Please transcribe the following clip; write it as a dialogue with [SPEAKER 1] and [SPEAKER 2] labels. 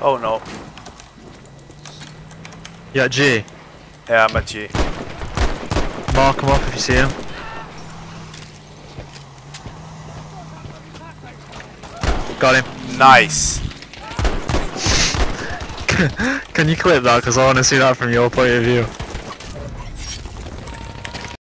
[SPEAKER 1] Oh no.
[SPEAKER 2] You got G?
[SPEAKER 1] Yeah, I'm at G.
[SPEAKER 2] Mark him up if you see him. Got him.
[SPEAKER 1] Nice.
[SPEAKER 2] Can you clip that? Because I want to see that from your point of view.